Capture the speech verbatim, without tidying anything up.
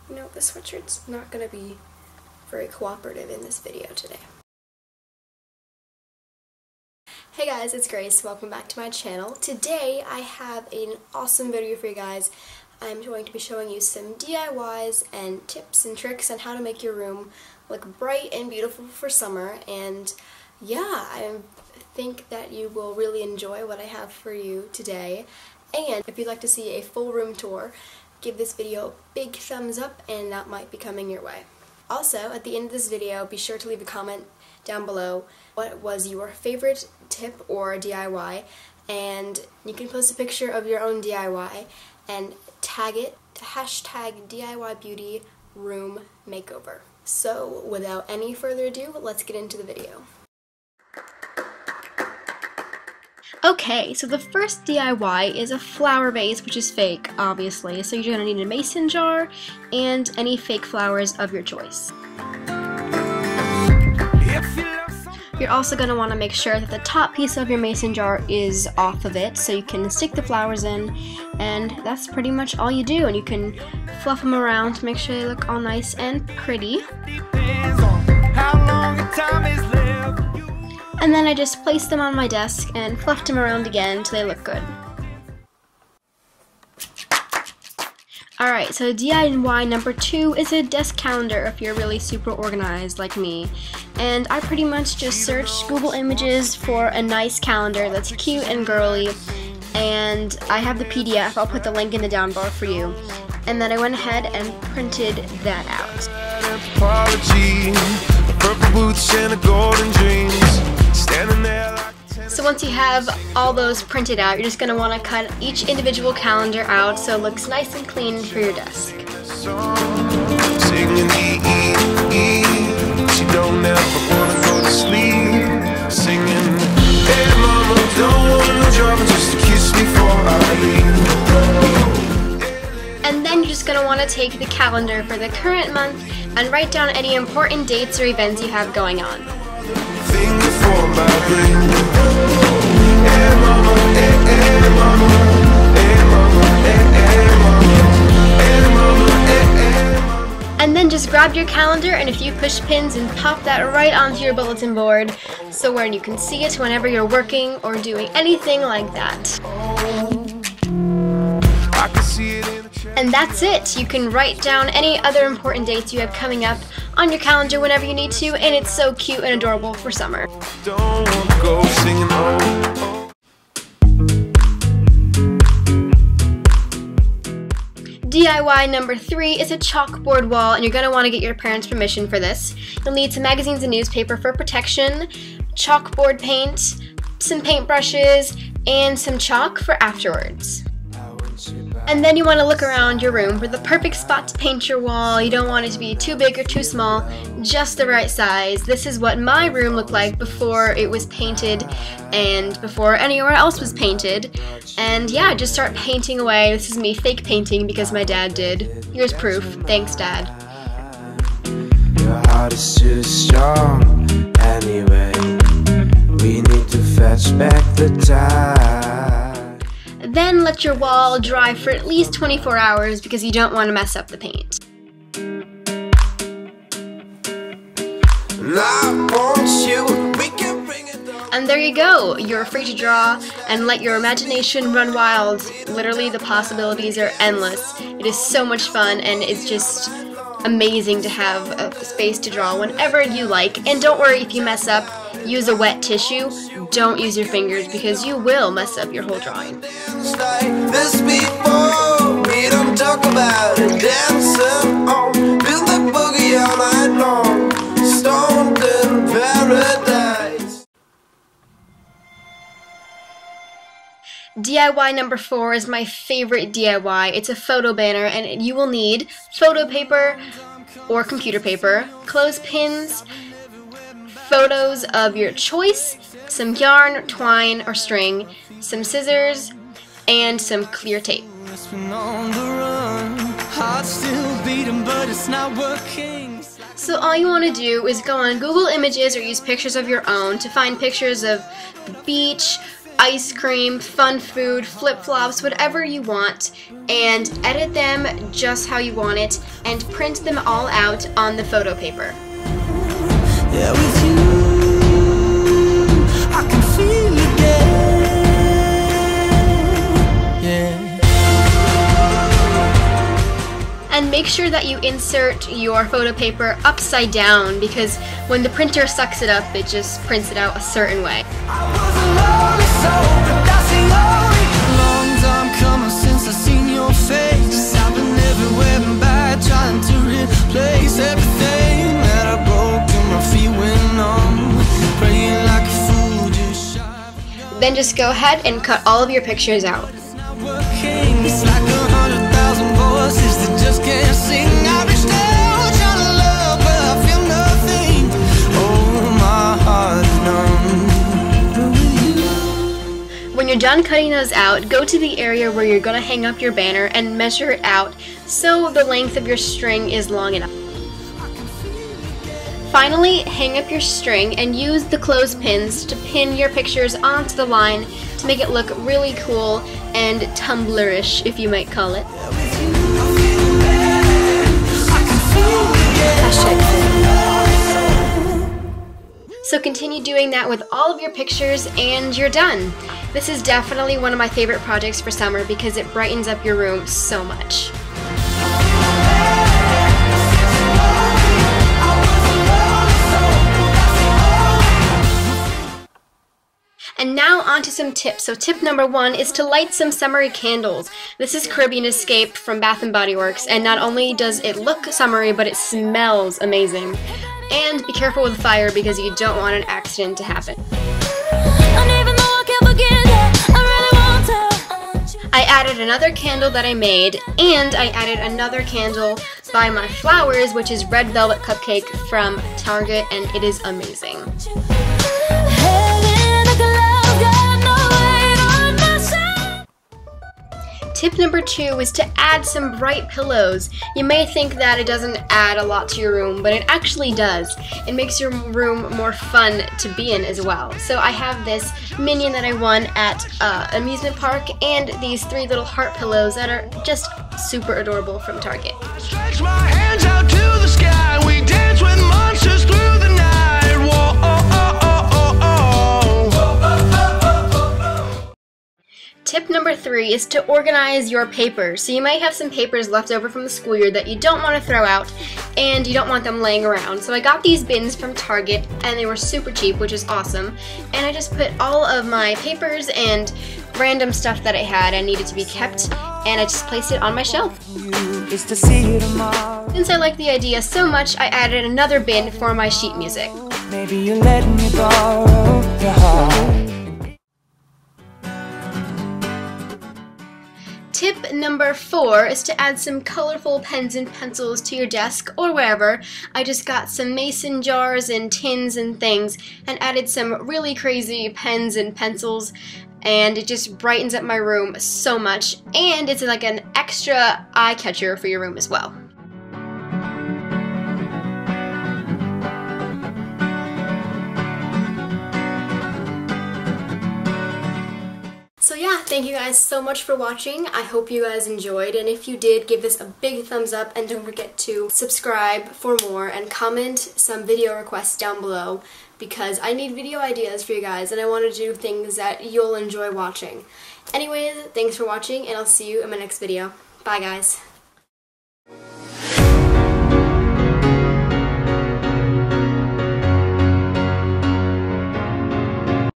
You know, the sweatshirt's not going to be very cooperative in this video today. Hey guys, it's Grace. Welcome back to my channel. Today I have an awesome video for you guys. I'm going to be showing you some D I Ys and tips and tricks on how to make your room look bright and beautiful for summer. And yeah, I think that you will really enjoy what I have for you today. And if you'd like to see a full room tour, give this video a big thumbs up and that might be coming your way. Also, at the end of this video, be sure to leave a comment down below what was your favorite tip or D I Y, and you can post a picture of your own D I Y and tag it to hashtag D I Y Beauty Room Makeover. So without any further ado, let's get into the video. Okay, so the first D I Y is a flower vase, which is fake, obviously, so you're going to need a mason jar and any fake flowers of your choice. You're also going to want to make sure that the top piece of your mason jar is off of it, so you can stick the flowers in, and that's pretty much all you do, and you can fluff them around to make sure they look all nice and pretty. And then I just placed them on my desk and fluffed them around again until they look good. Alright, so D I Y number two is a desk calendar if you're really super organized like me. And I pretty much just searched Google Images for a nice calendar that's cute and girly. And I have the P D F, I'll put the link in the down bar for you. And then I went ahead and printed that out. So once you have all those printed out, you're just going to want to cut each individual calendar out so it looks nice and clean for your desk. And then you're just going to want to take the calendar for the current month and write down any important dates or events you have going on. And then just grab your calendar and a few push pins and pop that right onto your bulletin board so where you can see it whenever you're working or doing anything like that. And that's it! You can write down any other important dates you have coming up on your calendar whenever you need to, and it's so cute and adorable for summer. D I Y number three is a chalkboard wall, and you're going to want to get your parents' permission for this. You'll need some magazines and newspaper for protection, chalkboard paint, some paintbrushes, and some chalk for afterwards. And then you want to look around your room for the perfect spot to paint your wall. You don't want it to be too big or too small, just the right size. This is what my room looked like before it was painted and before anywhere else was painted. And yeah, just start painting away. This is me fake painting because my dad did. Here's proof. Thanks, Dad. Your heart is too strong anyway. We need to fetch back the time. Then let your wall dry for at least twenty-four hours because you don't want to mess up the paint. And there you go, you're free to draw and let your imagination run wild. Literally, the possibilities are endless. It is so much fun and it's just amazing to have a space to draw whenever you like. And don't worry if you mess up, use a wet tissue. Don't use your fingers because you will mess up your whole drawing. D I Y number four is my favorite D I Y. It's a photo banner, and you will need photo paper or computer paper, clothespins, photos of your choice, some yarn, twine, or string, some scissors, and some clear tape. So all you want to do is go on Google Images or use pictures of your own to find pictures of the beach, ice cream, fun food, flip-flops, whatever you want, and edit them just how you want it, and print them all out on the photo paper. Yeah, with you, I can feel again. Yeah. And make sure that you insert your photo paper upside down, because when the printer sucks it up, it just prints it out a certain way. I was a lonely soul, but that's the only long time coming since I seen your face. I've been everywhere and back, trying to replace everything that I broke till my feet went numb. Praying like a fool, just shy. Then just go ahead and cut all of your pictures out. It's not working. It's like a hundred thousand voices that just can't sing. I've been still trying to love, but I feel nothing. Oh, my heart is numb. When you're done cutting those out, go to the area where you're going to hang up your banner and measure it out so the length of your string is long enough. Finally, hang up your string and use the clothespins to pin your pictures onto the line to make it look really cool and Tumblr-ish, if you might call it. So continue doing that with all of your pictures and you're done. This is definitely one of my favorite projects for summer because it brightens up your room so much. And now on to some tips. So tip number one is to light some summery candles. This is Caribbean Escape from Bath and Body Works, and not only does it look summery, but it smells amazing. And be careful with fire because you don't want an accident to happen. I added another candle that I made, and I added another candle by my flowers, which is Red Velvet Cupcake from Target, and it is amazing. Tip number two is to add some bright pillows. You may think that it doesn't add a lot to your room, but it actually does. It makes your room more fun to be in as well. So I have this minion that I won at uh, amusement park and these three little heart pillows that are just super adorable from Target. Stretch my hands out to the sky. We dance with monsters through the night. Whoa, oh, oh, oh, Tip number three is to organize your papers. So you might have some papers left over from the school year that you don't want to throw out and you don't want them laying around. So I got these bins from Target and they were super cheap, which is awesome. And I just put all of my papers and random stuff that I had and needed to be kept, and I just placed it on my shelf. Since I like the idea so much, I added another bin for my sheet music. Maybe you're letting me borrow your heart. Tip number four is to add some colorful pens and pencils to your desk or wherever. I just got some mason jars and tins and things and added some really crazy pens and pencils, and it just brightens up my room so much, and it's like an extra eye catcher for your room as well. So yeah, thank you guys so much for watching. I hope you guys enjoyed, and if you did, give this a big thumbs up and don't forget to subscribe for more and comment some video requests down below because I need video ideas for you guys and I want to do things that you'll enjoy watching. Anyways, thanks for watching and I'll see you in my next video. Bye guys.